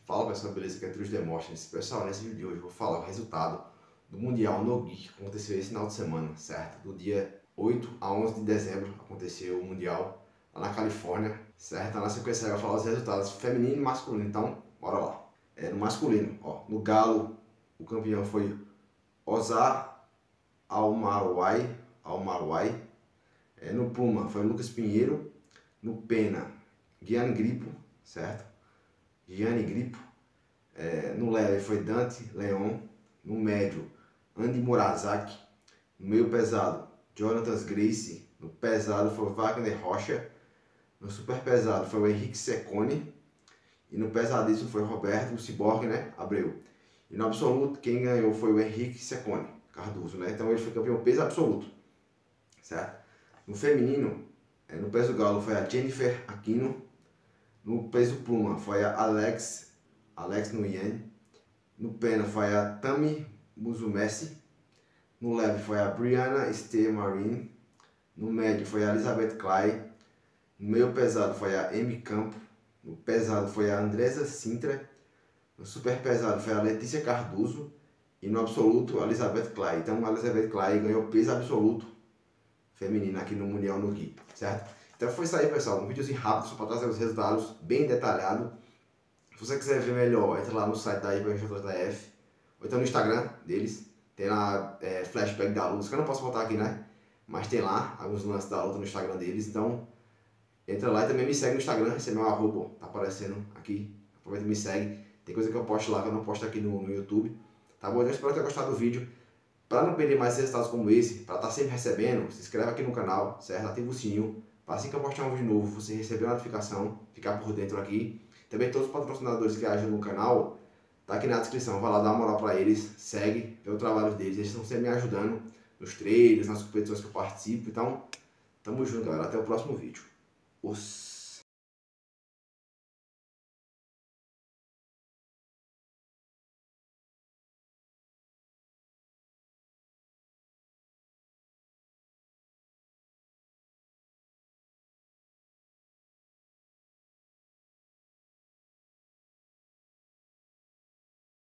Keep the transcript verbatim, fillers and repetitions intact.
Fala pessoal, beleza? Aqui é Trus Demóstenes. Pessoal, nesse vídeo de hoje eu vou falar o resultado do Mundial No Geek que aconteceu esse final de semana, certo? Do dia oito a onze de dezembro aconteceu o Mundial lá na Califórnia, certo? Na sequência eu vou falar os resultados feminino e masculino, então bora lá. É, no masculino, ó, no galo o campeão foi Ozar Almarwai, Almarwai. É, no pluma foi Lucas Pinheiro. No pena, Gianni Grippo, certo? Gianni Grippo. É, no leve foi Dante Leon. No médio, Andy Murazaki. No meio pesado, Jonathan Gracie. No pesado foi Wagner Rocha. No super pesado foi o Henrique Secone. E no pesadíssimo foi Roberto, o Ciborgue, né? Abreu. E no absoluto, quem ganhou foi o Henrique Secone Cardoso, né? Então ele foi campeão peso absoluto, certo? No feminino, no peso galo foi a Jennifer Aquino. No peso pluma foi a Alex, Alex Nguyen. No pena foi a Tami Musumeci. No leve foi a Brianna Stemarin. No médio foi a Elizabeth Clay. No meio pesado foi a Amy Campo. No pesado foi a Andresa Sintra. No super pesado foi a Letícia Cardoso. E no absoluto a Elizabeth Clay. Então a Elizabeth Clay ganhou peso absoluto feminino aqui no Mundial No Geek, certo? Então foi isso aí, pessoal, um videozinho rápido só para trazer os resultados bem detalhado. Se você quiser ver melhor, entra lá no site da I B J J F ou então no Instagram deles, tem lá é, flashback da luta, que eu não posso botar aqui, né? Mas tem lá alguns lances da luta no Instagram deles, então entra lá e também me segue no Instagram, esse é meu arroba, tá aparecendo aqui, aproveita e me segue. Tem coisa que eu posto lá que eu não posto aqui no, no YouTube, tá bom? Eu espero ter gostado do vídeo. Para não perder mais resultados como esse, para estar sempre recebendo, se inscreve aqui no canal, certo? Ativa o sininho, para assim que eu postar um vídeo novo, você receber a notificação, ficar por dentro aqui. Também todos os patrocinadores que ajudam no canal, tá aqui na descrição, vai lá dar uma moral para eles, segue, vê o trabalho deles, eles estão sempre me ajudando nos treinos, nas competições que eu participo, então, tamo junto galera, até o próximo vídeo. Os...